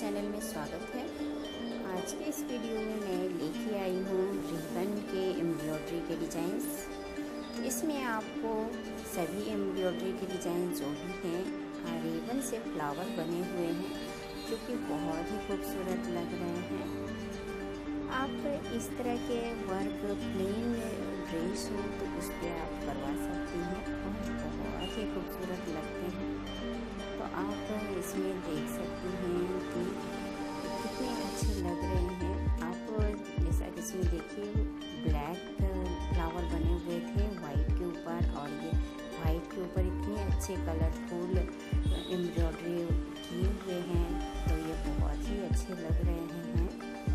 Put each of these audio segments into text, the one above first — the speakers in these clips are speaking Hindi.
चैनल में स्वागत है। आज के इस वीडियो में मैं लेके आई हूँ रिबन के एम्ब्रॉयडरी के डिज़ाइंस। इसमें आपको सभी एम्ब्रॉयडरी के डिज़ाइन जो भी हैं रिबन से फ्लावर बने हुए हैं, जो कि बहुत ही खूबसूरत लग रहे हैं। आप इस तरह के वर्क प्लेन ड्रेस हो तो उस पर आप करवा सकती हैं और बहुत ही खूबसूरत लगते हैं। तो आप इसमें देख सकती हैं कि कितने अच्छे लग रहे हैं। आप जैसा कि इसमें देखिए ब्लैक फ्लावर बने हुए थे वाइट के ऊपर, और ये वाइट के ऊपर इतने अच्छे कलरफुल एम्ब्रॉयडरी किए हुए हैं, तो ये बहुत ही अच्छे लग रहे हैं।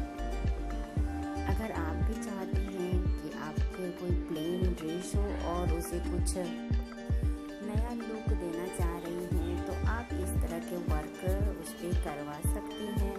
अगर आप भी चाहते हैं कि आपके कोई प्लेन ड्रेस हो और उसे कुछ नया लुक देना चाह रही हैं, तो आप इस तरह के वर्क उस पर करवा सकती हैं।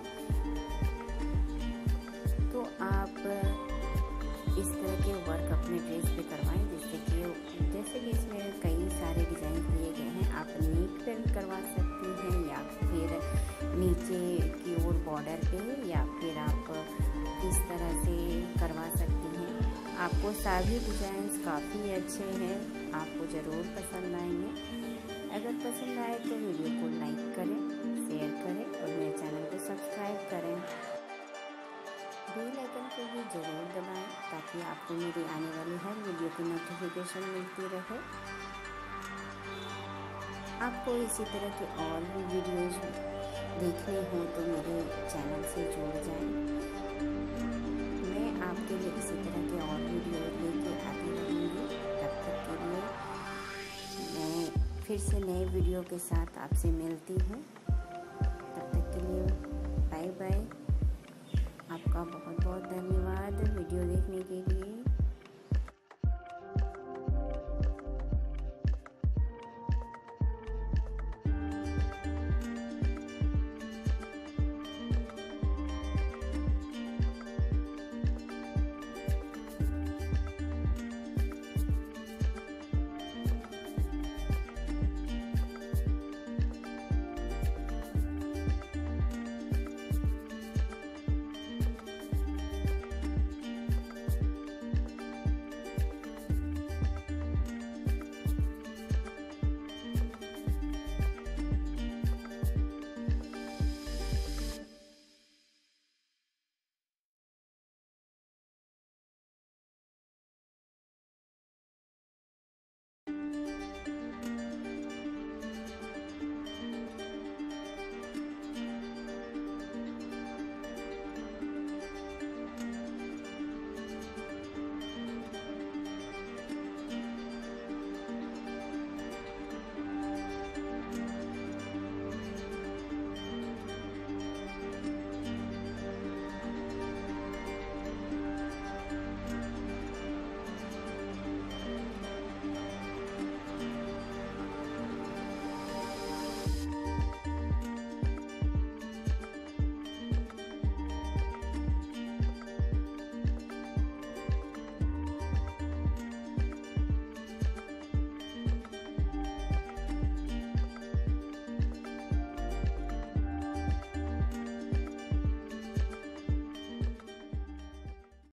तो आप इस तरह के वर्क अपने ड्रेस पे करवाएं, जैसे कि इसमें कई सारे डिज़ाइन दिए गए हैं। आप नेक पे भी करवा सकती हैं, या फिर नीचे की ओर बॉर्डर पे, या फिर आप इस तरह से करवा सकती हैं। आपको सभी डिज़ाइंस काफ़ी अच्छे हैं, आपको ज़रूर पसंद आएंगे। अगर पसंद आए तो वीडियो को लाइक करें, शेयर करें और मेरे चैनल को सब्सक्राइब करें। बेल आइकन को भी ज़रूर दबाएं ताकि आपको मेरी आने वाली हर वीडियो की नोटिफिकेशन मिलती रहे। आपको इसी तरह के और भी वीडियोज़ देखने हो तो मेरे चैनल से जुड़ जाएं। मैं आपके लिए इसी तरह के और वीडियो लेके आती रहूँगी। तब तक के लिए मैं फिर से नए वीडियो के साथ आपसे मिलती हूँ।